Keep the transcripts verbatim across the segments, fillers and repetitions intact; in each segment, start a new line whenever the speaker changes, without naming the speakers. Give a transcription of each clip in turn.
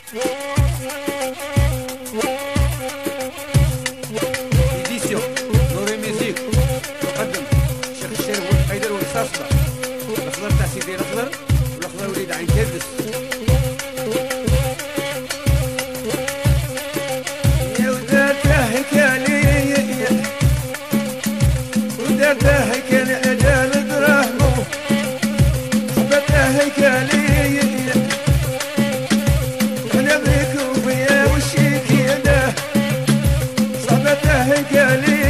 إديسيون نوري ميزيك يقدم الشيخ الشريف والحيدر والصاصبة الأخضر تاع سيدي الأخضر والأخضر وليد عين كردس.
يا ودارته هيكالي ودارته هيكالي أجال دراهمو صبته هيكالي أنا بيك وفيا وشيك يده صبته هيكالي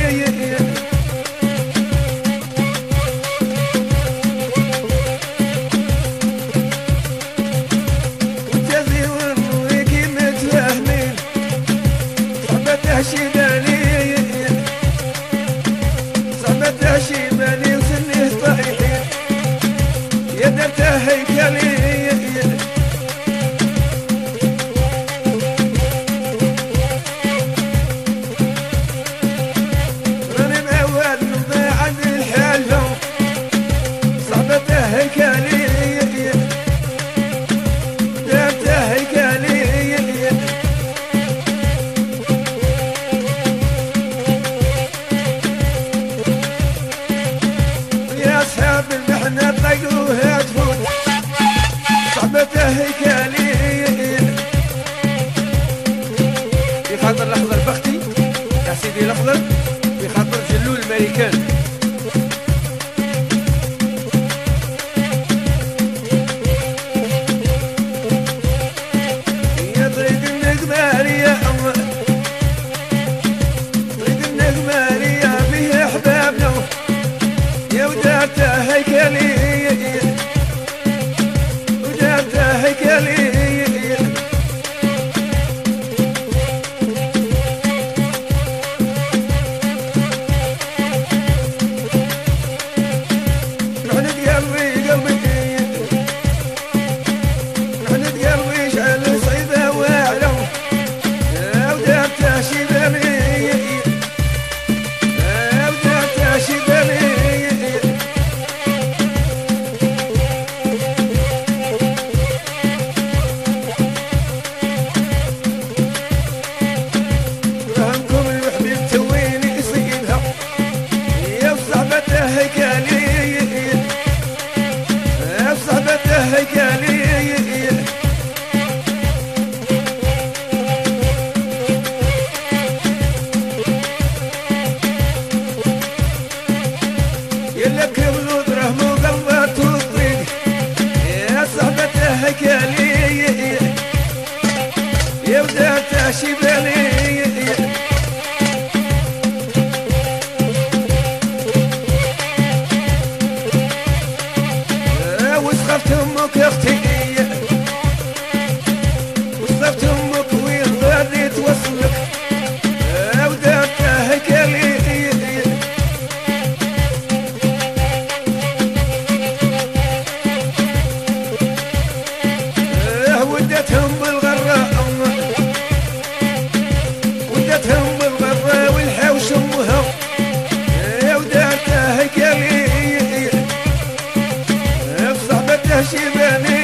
شيباني صعبته شيباني وسنه طايحين يا درته هيكلي راني معود نضيع عند الحالة صعبته هيكلي درته هيكلي أصحاب المحنة طيقوها تفوت صعبته هيكالي
في خاطر الأخضر بختي يا سيدي الأخضر، في خاطر جلول الماريكان.
يا طريق النقمارية طريق النقمارية فيه أحبابنا يا ودارته هيكلي ودارته هيكلي رحلة قلبي قلبي رحلة قلبي شعل صعيدة واعلى يا ودارته شيباني يا ودارته شيباني هيكالي يا صاحبته هيكالي يلك يبلو درهم وقلبته الطيق يا صاحبته هيكالي يا ودارته شيباني وصغرت امك يا اختي وصغرت امك وين غادي توصلك ودارته هيكالي وداتهم بالغراء وداتهم بالغراء والحوش امها ودارته هيكالي شيباني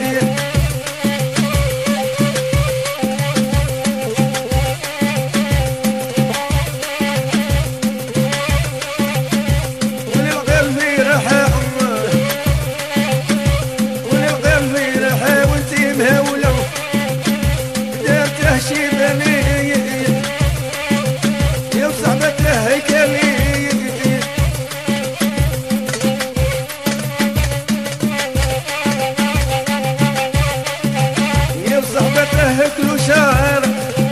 وللقلب رحى وللقلب رحى وانتي مهولة دارته شيباني يا صاحبته هيكلي صاحبته كلوشار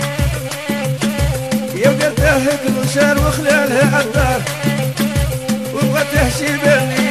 يا ودرته كلوشار وخلالها عالدار وبغته شيباني